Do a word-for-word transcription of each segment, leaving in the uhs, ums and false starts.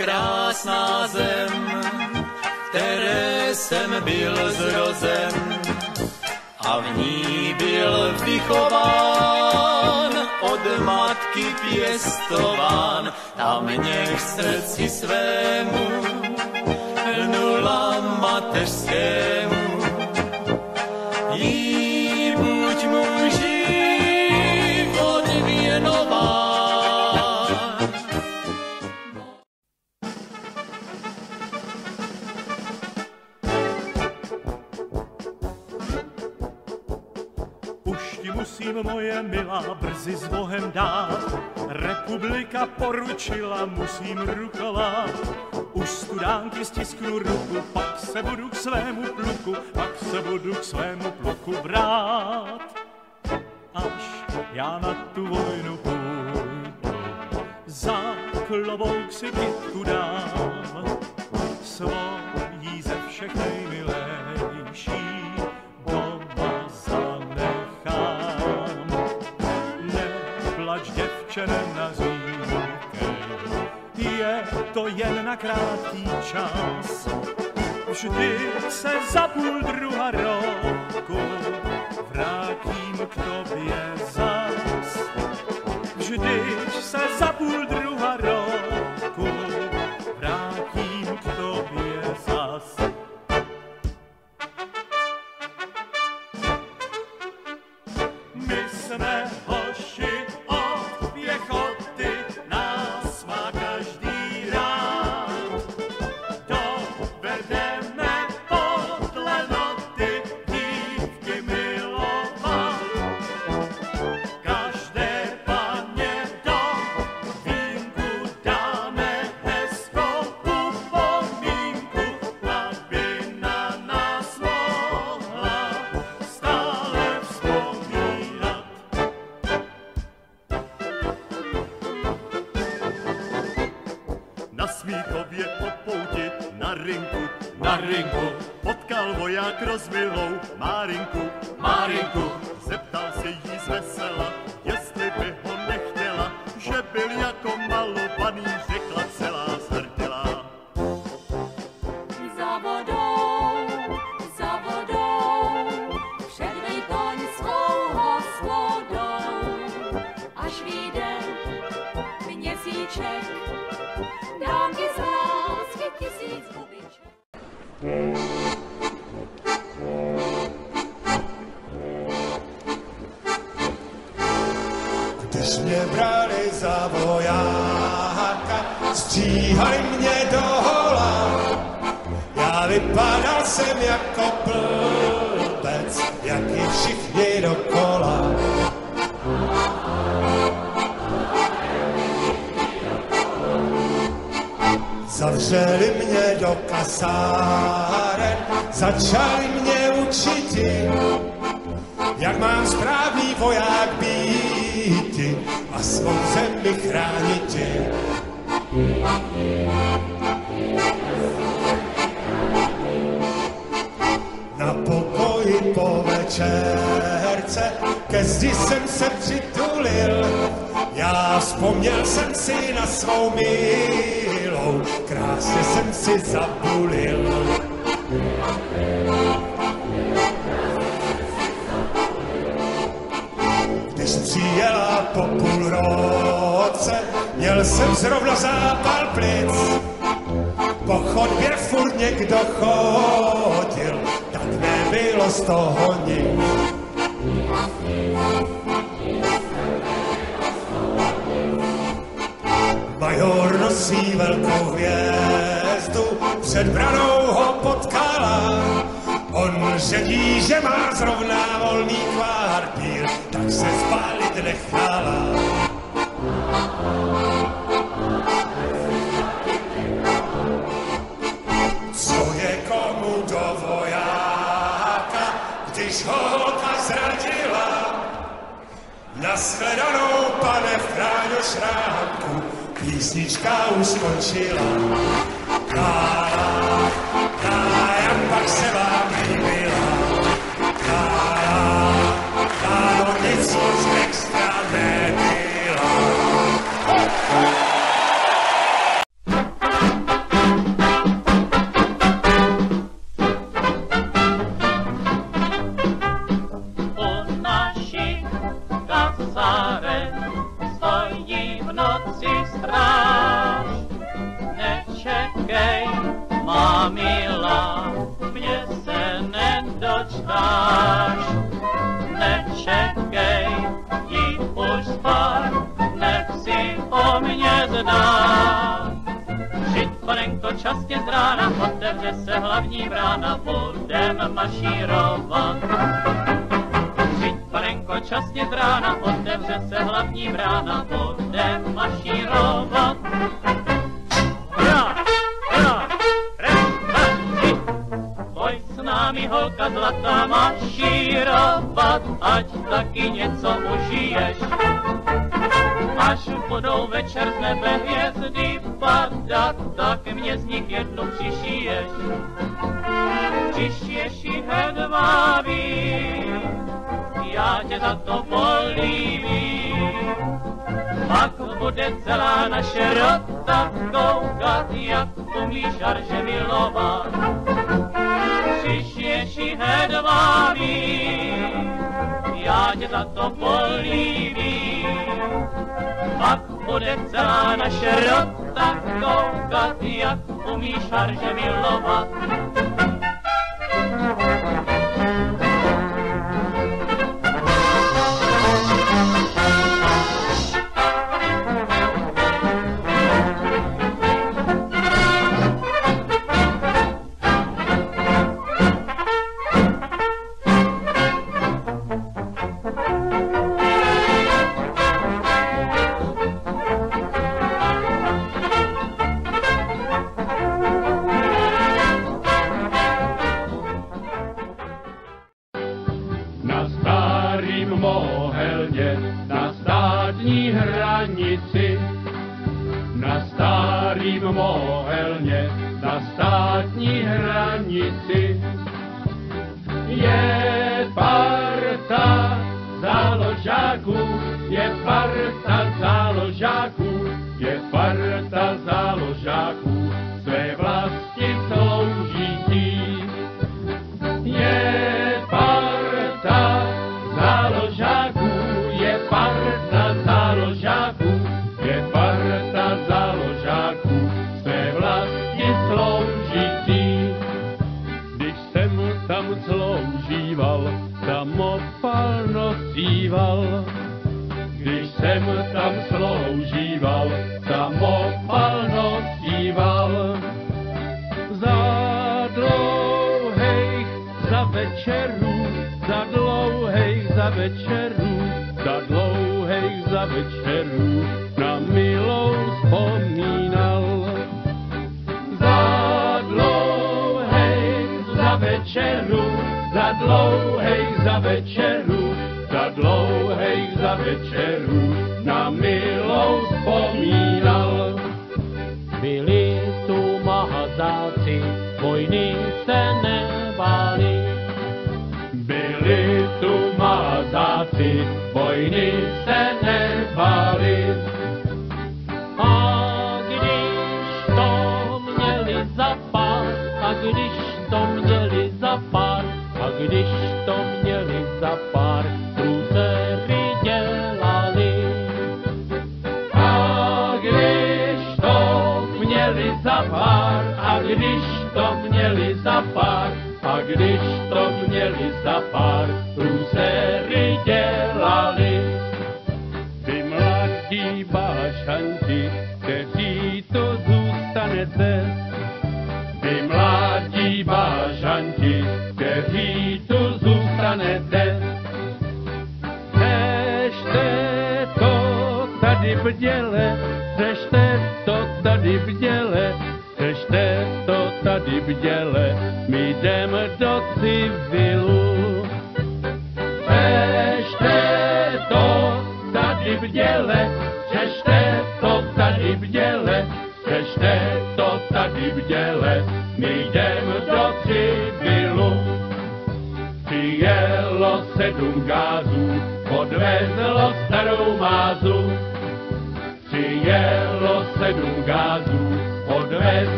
krásná zem, které jsem byl zrozen a v ní byl vychován, od matky pěstován, a mě v srdci svému lnula mateřskému. Jí buď můj život věnován. Už ti musím, moje milá, brzy s Bohem dát. Republika poručila, musím rukovat. Už studánky stisknu ruku, pak se budu k svému pluku, pak se budu k svému pluku brát. Až já na tu vojnu půjdu, za klobouk si kytku dám, svojí ze všech nejmilejší doma zanechám. Neplač, děvče, nenaříkej, je to jen na krátký čas. Vždy se za půl druha roku vrátím k tobě zas. Vždyť se za půl druha roku vrátím k tobě zas. My jsme hoši od pěchoty, nás má každý rád. Dovedeme podle noty dívky milovat. Každé paně do vínku dáme hezkou upomínku, aby na nás mohla stále vzpomínat. Na Smíchově po pouti, na rynku, na rynku, potkal voják rozmilou Márinku, Márinku. Zeptal se jí zvesela, jestli by ho nechtěla, že byl jako malovaný, řekla celá zhrdělá. Za vodou, za vodou, předvej koň svou hospodou, až vyjde měsíček, dám ti z lásky tisíc bubiček. Když mě brali za vojáka, stříhali mě do hola. Já vypadal jsem jako blbec, jak i všichni dokola. Zavřeli mě do kasáren, začali mě učit, jak mám správný voják býti a svou zemi chrániti. Na pokoji po večerce ke zdi jsem se přitulil. Já vzpomněl jsem si na svou milou, krásně jsem si zabulil. Když přijela po půl roce, měl jsem zrovna zápal plic. Po chodbě furt někdo chodil, tak nebylo z toho nic. Major nosí velkou hvězdu, před branou ho potkala. On řekl, že má zrovna volný kvartír, tak se spálit nechala. Co je komu do vojáka, když ho holka zradila? Nashledanou, pane Fráňo Šrámku, písnička už skončila. Kája, kája, pak se vám líbila. Kája, kájo, nic moc extra nebyla. v noci stráž. Nečekej, má milá, mě se nedočkáš. Nečekej, jít už spát, nech si o mě zdá. Přijď, panenko, časně z rána, otevře se hlavní brána, budem mašírovat. Přijď, panenko, časně z rána, otevře se hlavní brána, budem mašírovat. Hurá, hurá, raz, dva, tři. Pojď s námi, holka zlatá, mašírovat, ať taky něco užiješ. Až budou večer z nebe hvězdy padat, tak mě z nich jednu přišiješ. Přišiješ ji hedvábí, já tě za to políbím. Pak bude celá naše rota koukat, jak umíš žarže milovat. Přišiješ ji hedvábí, já tě za to políbím. Pak bude celá naše rota koukat, jak umíš žarže milovat.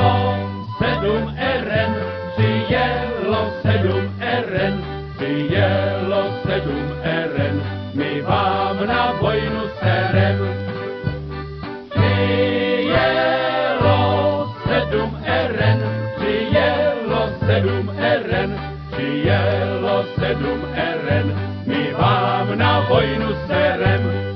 Přijelo sedm eren, přijelo přijelo sedm eren, my vám na vojnu serem. Přijelo sedm eren, přijelo sedm eren, přijelo sedm eren, my vám na vojnu serem.